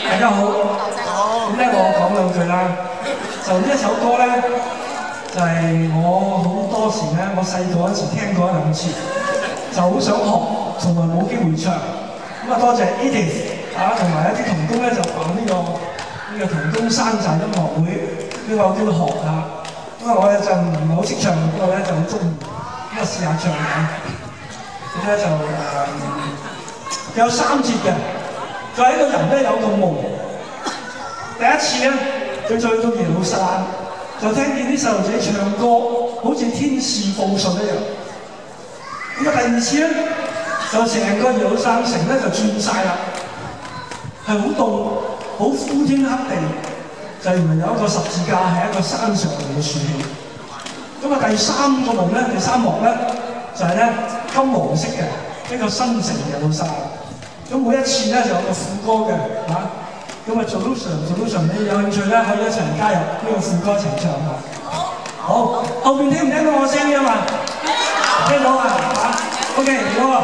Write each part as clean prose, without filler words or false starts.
大家好。咁咧，我講兩句啦。就呢一首歌咧，就係我好多時咧，我細個嗰陣時聽過一兩次，就好想學，從來冇機會唱。咁啊，多謝 Edith 同埋一啲童工咧，就辦呢個童工山寨音樂會，呢個叫學下。咁啊，我咧就唔係好識唱，不過咧就好中意，咁啊試下唱下。咁咧就有3節嘅，就係一個人咧有個夢。第一次咧，佢再到耶路撒冷，就聽見啲細路仔唱歌，好似天使報信一樣。咁啊，第二次咧，就成個耶路撒冷城咧就轉晒啦，係好凍，好灰天黑地，就原來有一個十字架喺一個山上面嘅豎起。咁啊，第三個夢咧，第三幕咧，就係咧金黃色嘅一個新城耶路撒冷。咁每一次咧就有個副歌嘅嚇。咁啊，solution，你有興趣咧，可以一齊加入呢個副歌一齊唱下。好，後邊聽唔聽到我聲音啊？聽到啊？OK， 嚟喎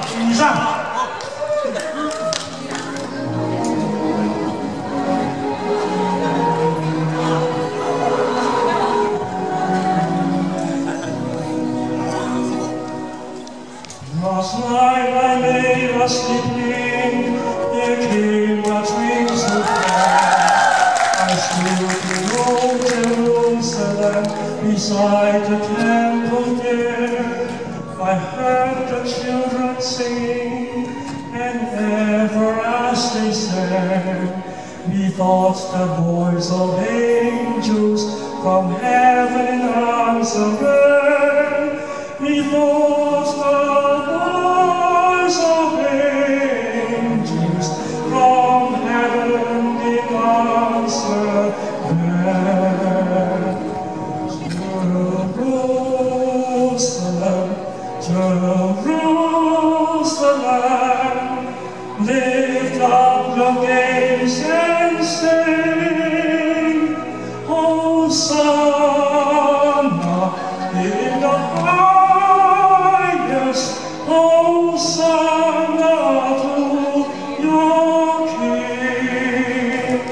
，2、3。Last night I lay sleeping, there came a dream so fair. I stood in old Jerusalem, beside the temple there. I heard the children singing, and ever as they sang, methought the voice of angels from heaven in answer rang. Methought the voice of angels from heaven in answer rang. Jerusalem, Jerusalem, lift up your gaze and sing, Hosanna in the highest, Hosanna to your King.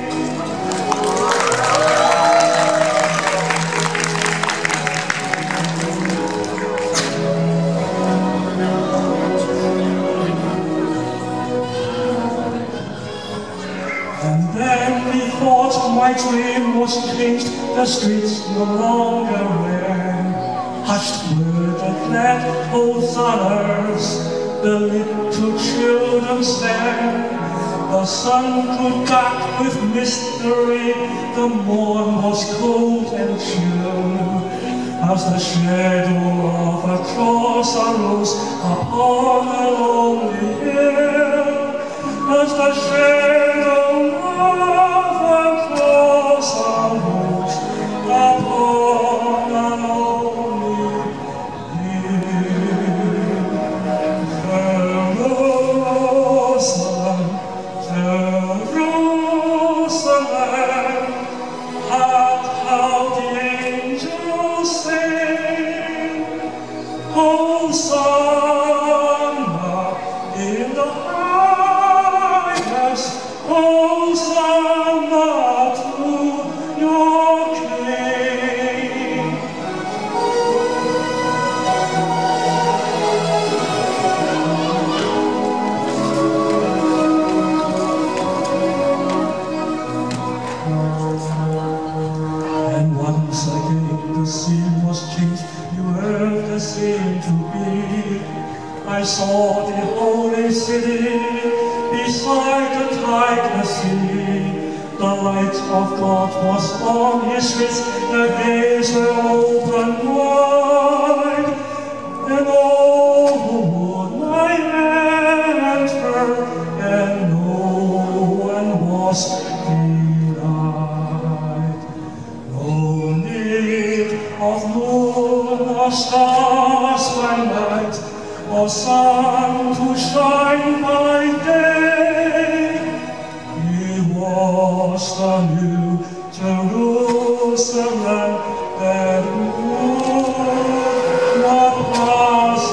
And then methought my dream was changed, the streets no longer rang. Hushed were the glad hosannas, the little children sang. The sun grew dark with mystery, the morn was cold and chill, as the shadow of a cross arose upon a lonely hill. As the shadow of a cross arose upon a lonely hill. Jerusalem, Jerusalem, hark how the angels sing, Hosanna in the highest, Hosanna to your King. And once again the scene was changed, the earth seemed to be. I saw the holy city beside the tideless sea. The light of God was on his streets, the gates were open wide, and all would I enter, and no one was denied. No need of moon or stars by night, or sun to shine by day. It was the new Jerusalem that would not pass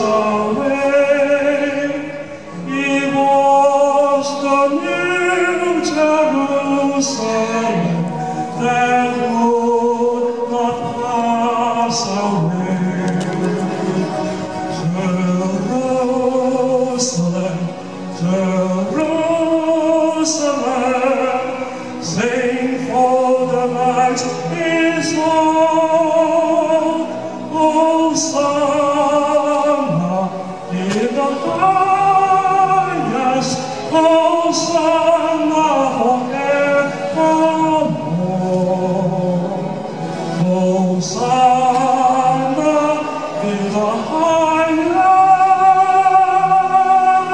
away. It was the new Jerusalem Jerusalem that would not pass away. Jerusalem, Jerusalem, sing for the light is on. Hosanna in the highest, Hosanna forevermore. Hosanna in the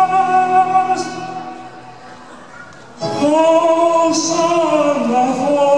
highest, Hosanna forevermore.